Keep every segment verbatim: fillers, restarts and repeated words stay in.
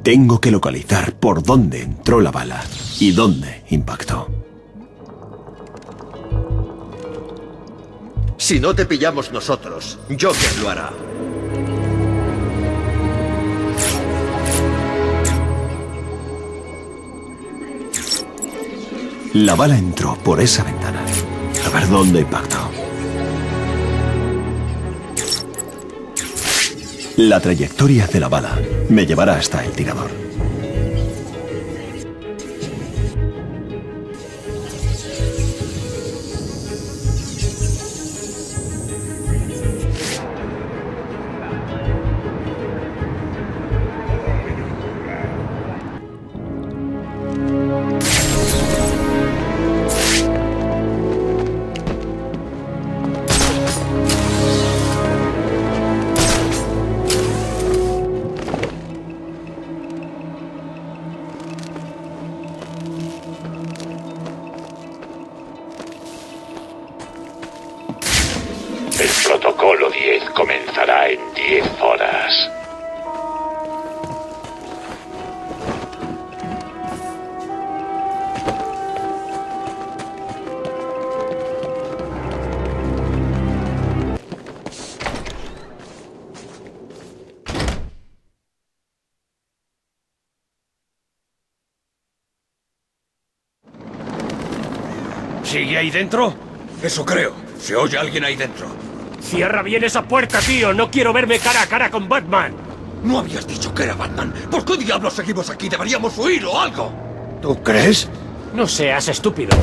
Tengo que localizar por dónde entró la bala y dónde impactó. Si no te pillamos nosotros, Joker lo hará. La bala entró por esa ventana. A ver dónde impactó. La trayectoria de la bala me llevará hasta el tirador. El protocolo diez comenzará en diez horas. ¿Sigue ahí dentro? Eso creo. Se oye alguien ahí dentro. Cierra bien esa puerta, tío. No quiero verme cara a cara con Batman. ¿No habías dicho que era Batman? ¿Por qué diablos seguimos aquí? ¿Deberíamos huir o algo? ¿Tú crees? No seas estúpido.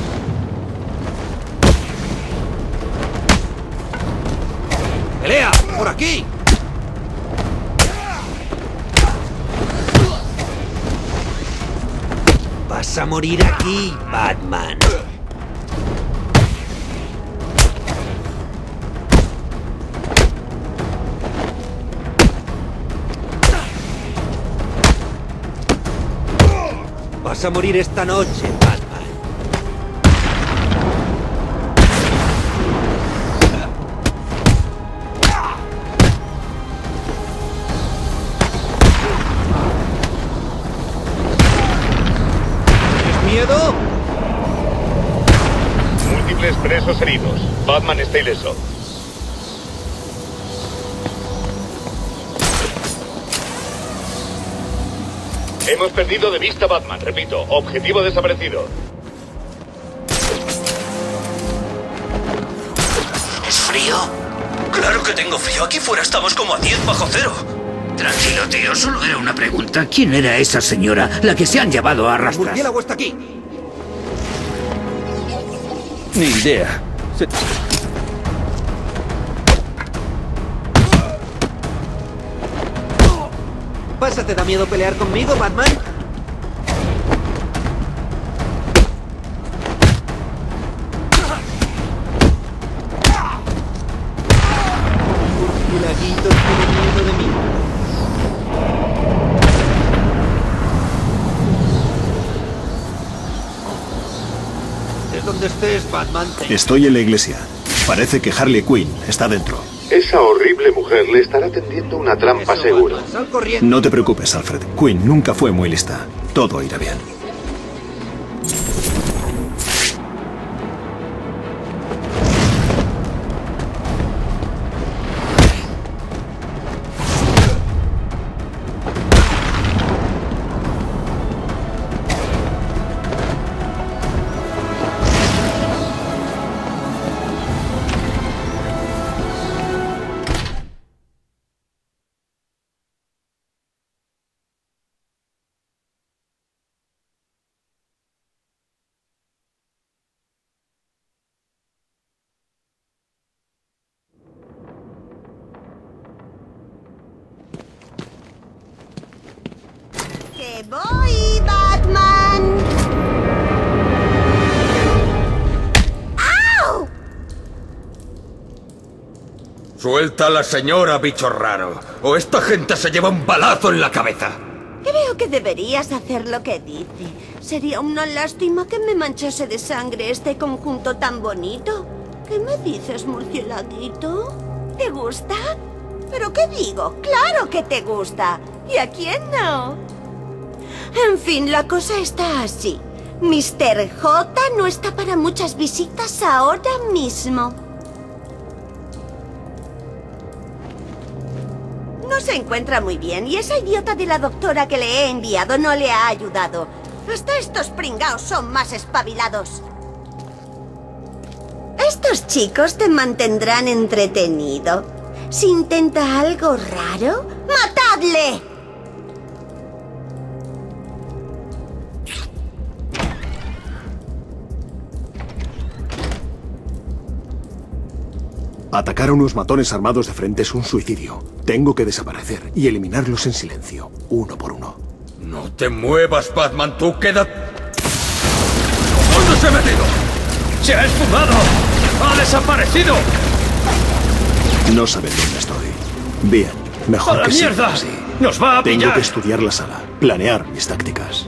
¡Pelea! ¡Por aquí! Vas a morir aquí, Batman. Vas a morir esta noche, Batman. ¿Tienes miedo? Múltiples presos heridos. Batman está ileso. Hemos perdido de vista a Batman. Repito, objetivo desaparecido. ¿Es frío? Claro que tengo frío. Aquí fuera estamos como a diez bajo cero. Tranquilo, tío. Solo era una pregunta. ¿Quién era esa señora, la que se han llevado a El arrastrar? murciélago está aquí. Ni idea. Se... ¿Pasa, te da miedo pelear conmigo, Batman? Murciélaguito tiene miedo de mí. Es donde estés, Batman. Estoy en la iglesia. Parece que Harley Quinn está dentro. Esa horrible mujer le estará tendiendo una trampa Eso, seguro. Batman, sal corriendo. No te preocupes, Alfred. Quinn nunca fue muy lista. Todo irá bien. ¡Que voy, Batman! ¡Au! Suelta a la señora, bicho raro. O esta gente se lleva un balazo en la cabeza. Creo que deberías hacer lo que dice. Sería una lástima que me manchase de sangre este conjunto tan bonito. ¿Qué me dices, murciélaguito? ¿Te gusta? ¿Pero qué digo? ¡Claro que te gusta! ¿Y a quién no? En fin, la cosa está así. mister J no está para muchas visitas ahora mismo. No se encuentra muy bien y esa idiota de la doctora que le he enviado no le ha ayudado. Hasta estos pringaos son más espabilados. Estos chicos te mantendrán entretenido. Si intenta algo raro, ¡matadle! Atacar a unos matones armados de frente es un suicidio. Tengo que desaparecer y eliminarlos en silencio, uno por uno. No te muevas, Batman, tú queda... ¿Dónde se ha metido? ¡Se ha esfumado! ¡Ha desaparecido! No saben dónde estoy. Bien, mejor ¡A la que siga mierda! así. ¡Nos va a pillar! Tengo que estudiar la sala, planear mis tácticas.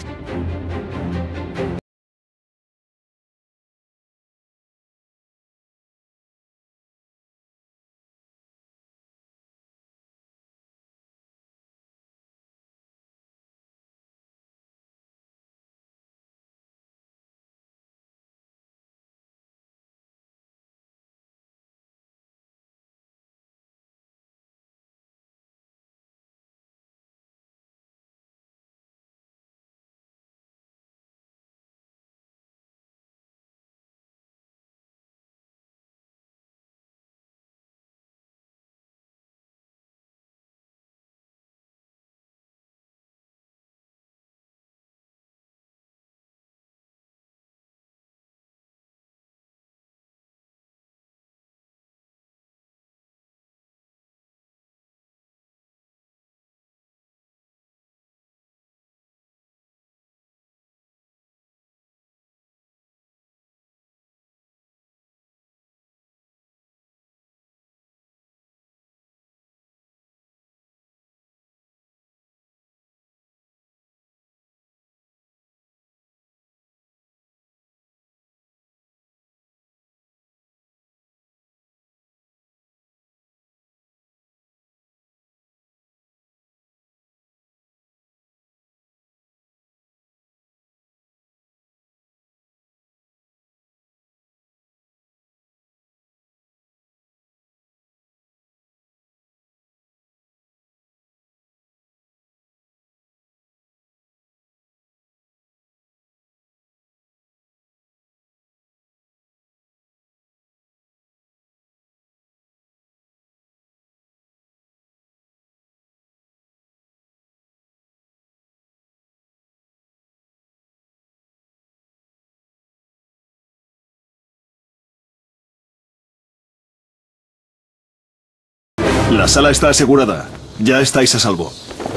La sala está asegurada. Ya estáis a salvo.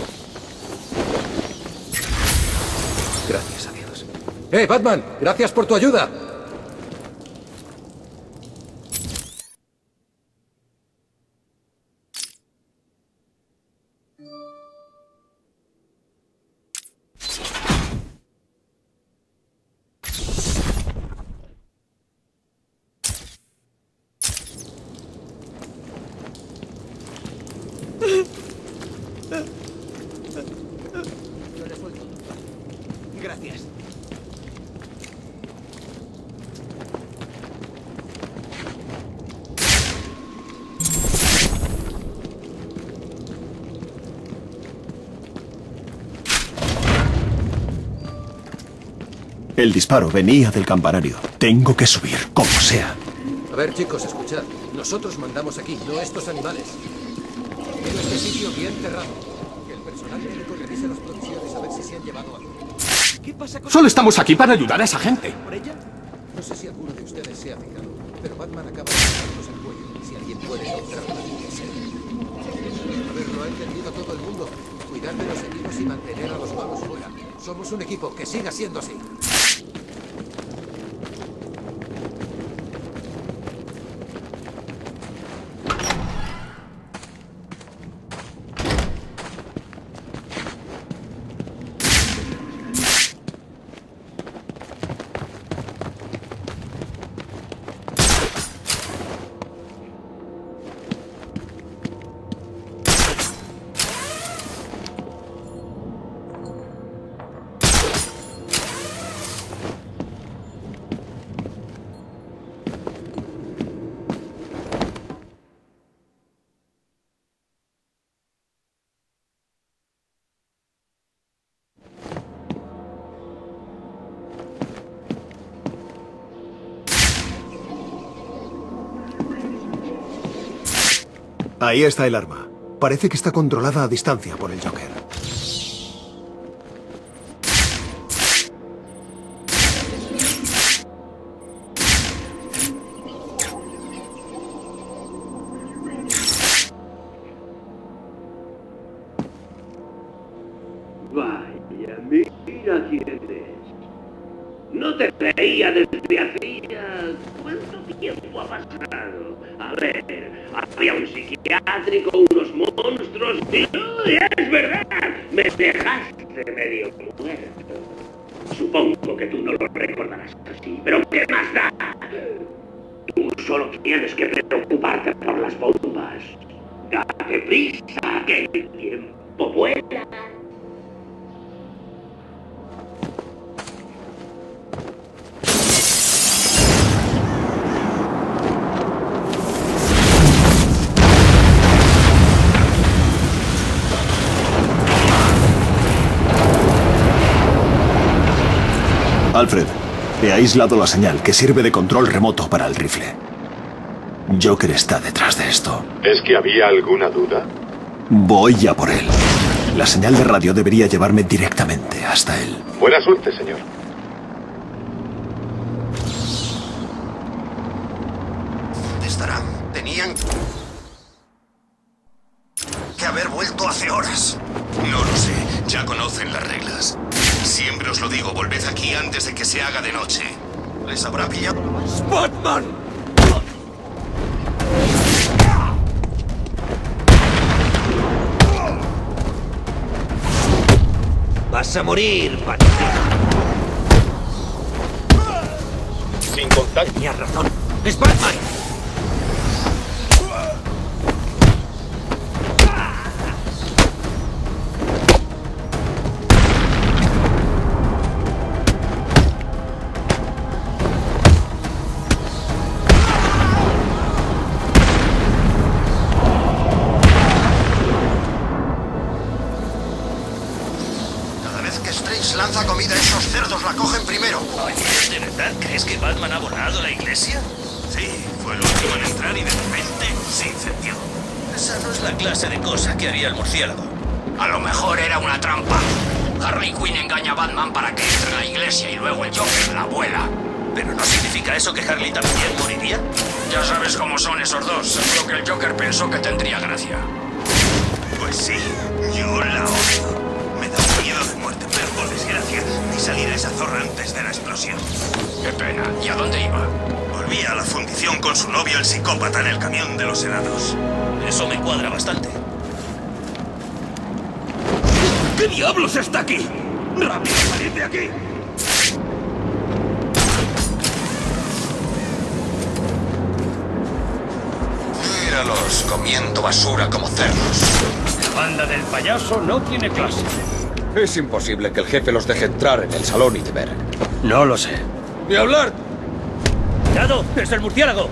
Gracias a Dios. ¡Eh, Batman! ¡Gracias por tu ayuda! Gracias. El disparo venía del campanario. Tengo que subir, como sea. A ver, chicos, escuchad. Nosotros mandamos aquí, no estos animales. Quiero este sitio bien cerrado. Que el personal médico revise las provisiones a ver si se han llevado algo. ¿Qué pasa con... Solo estamos aquí para ayudar a esa gente. ¿Por ella? No sé si alguno de ustedes se ha fijado, pero Batman acaba de darnos el cuello. Si alguien puede encontrarla, que sea. A ver, lo ha entendido todo el mundo. Cuidar de los equipos y mantener a los malos fuera. Somos un equipo, que siga siendo así. Ahí está el arma. Parece que está controlada a distancia por el Joker. Vaya, mira quién es. No te veía desde hacía... ¿Cuánto tiempo ha pasado? A ver, había un psiquiátrico, unos monstruos... Y... ¡Oh, es verdad! Me dejaste medio muerto. Supongo que tú no lo recordarás así, pero ¿qué más da? Tú solo tienes que preocuparte por las bombas. Date prisa, que el tiempo vuela. Alfred, he aislado la señal que sirve de control remoto para el rifle. Joker está detrás de esto. ¿Es que había alguna duda? Voy a por él. La señal de radio debería llevarme directamente hasta él. Buena suerte, señor. ¿Dónde estarán? Tenían que haber vuelto hace horas. No lo sé, ya conocen las reglas. Siempre os lo digo, volved aquí antes de que se haga de noche. Les habrá pillado... ¡Batman! Vas a morir, patético. Sin contacto. Tenías razón. ¡Es Batman! Lanza comida, esos cerdos la cogen primero. Oye, ¿de verdad crees que Batman ha volado la iglesia? Sí, fue el último en entrar y de repente se incendió. Esa no es la clase de cosa que haría el murciélago. A lo mejor era una trampa. Harley Quinn engaña a Batman para que entre en la iglesia y luego el Joker la vuela. ¿Pero no significa eso que Harley también moriría? Ya sabes cómo son esos dos. Seguro que el Joker pensó que tendría gracia. Pues sí, yo la odio. Me da un miedo de muerte, pero por desgracia vi salir a esa zorra antes de la explosión. Qué pena. ¿Y a dónde iba? Volví a la fundición con su novio el psicópata en el camión de los helados. Eso me cuadra bastante. ¿Qué diablos está aquí? ¡Rápido, salid de aquí! Míralos comiendo basura como cerdos. La banda del payaso no tiene clase. Es imposible que el jefe los deje entrar en el salón y te ver. No lo sé. ¡Ni hablar! ¡Cuidado! ¡Es el murciélago!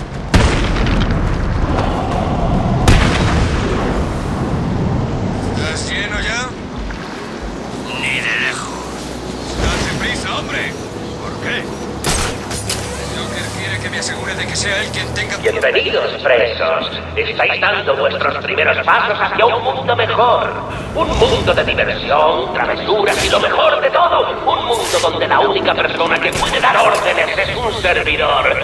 ¿Estás lleno ya? Ni de lejos. ¡Date prisa, hombre! ¿Por qué? Joker quiere que me asegure de que sea él quien tenga... Bienvenidos, presos. Estáis dando vuestros primeros pasos hacia un mundo mejor. Un mundo de diversión, travesuras y lo mejor de todo. Un mundo donde la única persona que puede dar órdenes es un servidor.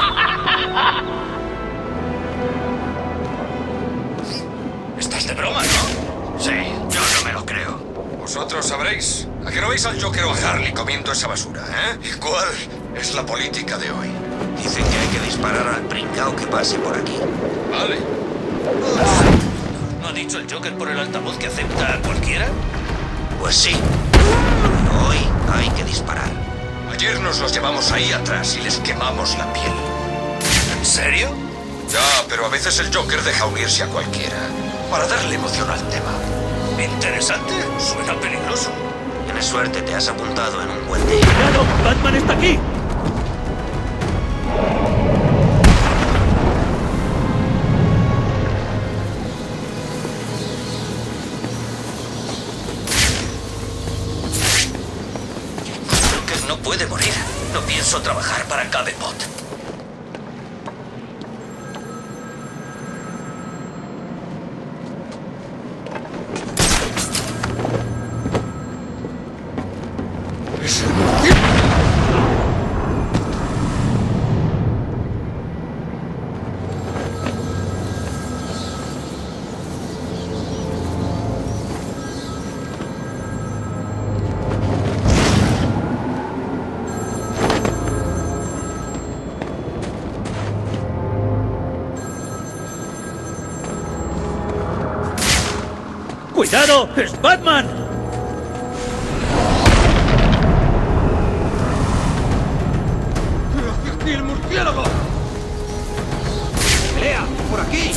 Estás de broma, ¿no? Sí, yo no me lo creo. Vosotros sabréis. ¿A que no veis al Joker o a Harley comiendo esa basura, eh? ¿Y cuál es la política de hoy? Dicen que hay que disparar al pringao que pase por aquí. Vale. ¿No ha dicho el Joker por el altavoz que acepta a cualquiera? Pues sí. Hoy hay que disparar. Ayer nos los llevamos ahí atrás y les quemamos la piel. ¿En serio? Ya, pero a veces el Joker deja unirse a cualquiera para darle emoción al tema. Interesante. Suena peligroso. Tienes suerte, te has apuntado en un buen día. ¡Cuidado! ¡Batman está aquí! Joker no puede morir. No pienso trabajar para Cabebot. ¡Cuidado! ¡Es Batman! ¡Y el murciélago! ¡Pelea! ¡Por aquí!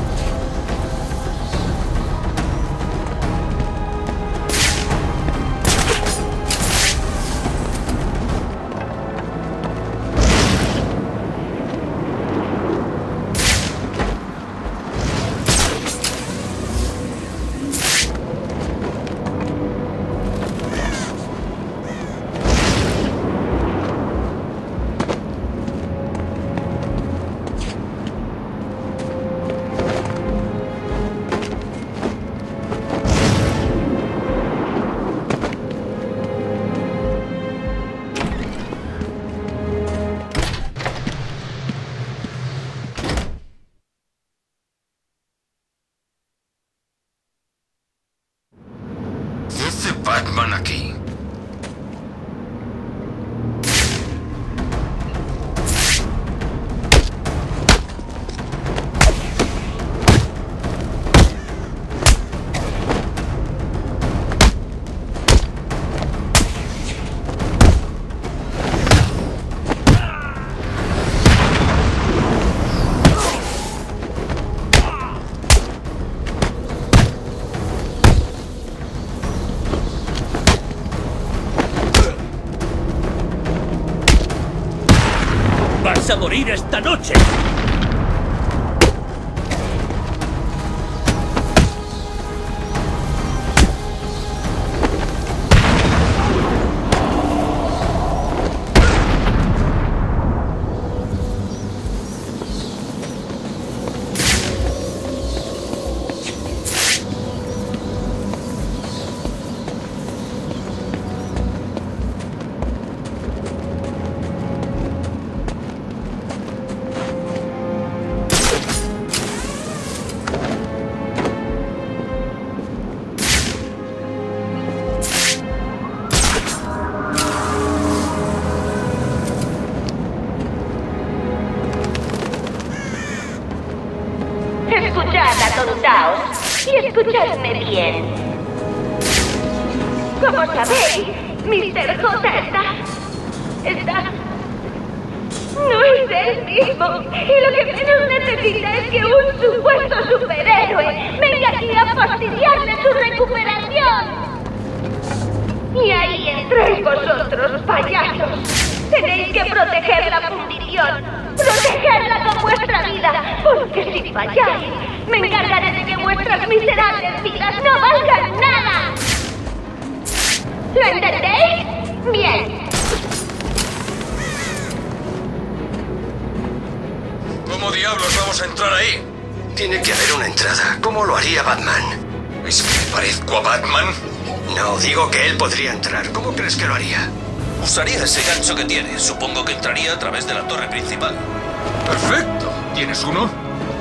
¿Qué hace Batman aquí? ¡Vas a morir esta noche! Escuchad, atontaos, y escuchadme bien. Como sabéis, mister J está... está... no es él mismo, y lo que menos necesita es que un supuesto superhéroe venga aquí a fastidiarle su recuperación. Y ahí entráis vosotros, payasos. Tenéis que proteger la fundición, protegerla con vuestra vida, porque si falláis, me encargaré de que vuestras miserables vidas no valgan nada. ¿Lo entendéis? Bien. ¿Cómo diablos vamos a entrar ahí? Tiene que haber una entrada. ¿Cómo lo haría Batman? ¿Es que me parezco a Batman? No, digo que él podría entrar. ¿Cómo crees que lo haría? Usaría ese gancho que tiene. Supongo que entraría a través de la torre principal. ¡Perfecto! ¿Tienes uno?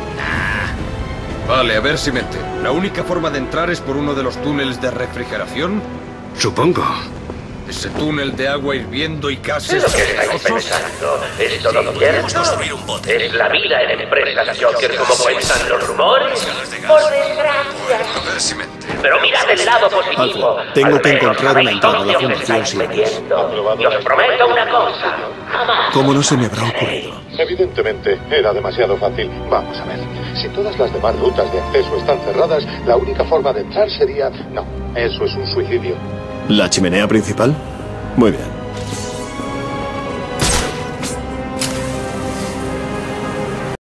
Vale, a ver si me entero. ¿La única forma de entrar es por uno de los túneles de refrigeración? Supongo. Ese túnel de agua hirviendo y gases Lo que estáis poderosos. pensando es todo cierto. Podemos construir un bote. Es la vida en empresas Joker como cuentan los rumores. Por desgracia. A ver si me entero. Pero mirad el lado positivo. Alfred, tengo Al que menos encontrar sabéis una entrada a dónde la os Fundación estáis Sirius. metiendo. Y os prometo una cosa. Jamás. ¿Cómo no se me habrá ocurrido? Evidentemente, era demasiado fácil. Vamos a ver. Si todas las demás rutas de acceso están cerradas, la única forma de entrar sería... No, eso es un suicidio. ¿La chimenea principal? Muy bien.